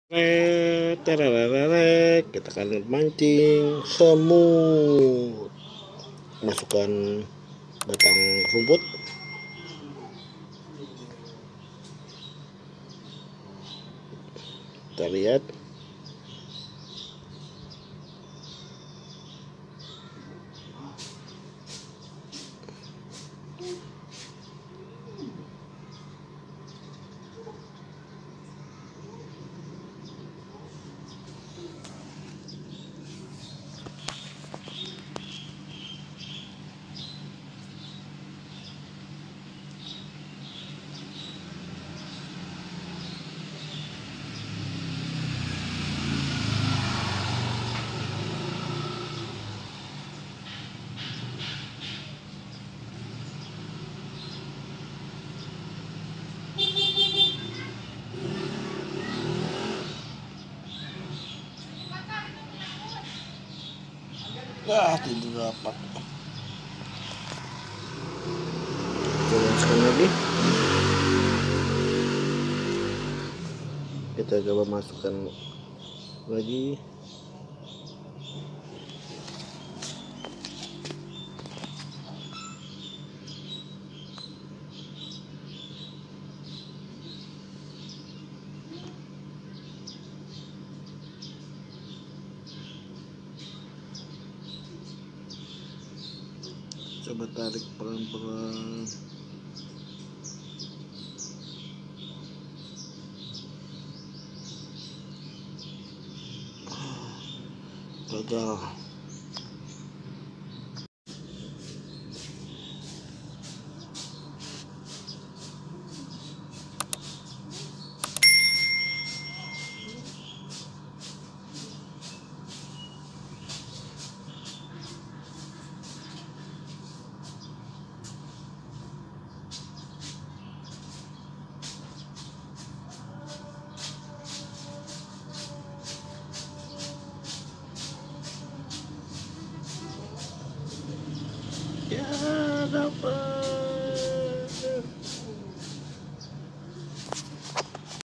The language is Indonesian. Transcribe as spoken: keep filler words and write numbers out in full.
Terereret, kita akan mancing semut. Masukkan batang rumput. Kita lihat. Ah, tidak dapat. Coba sekali lagi. Kita coba masukkan lagi. Coba tarik pelan-pelan. Gagal. Ya, dapat.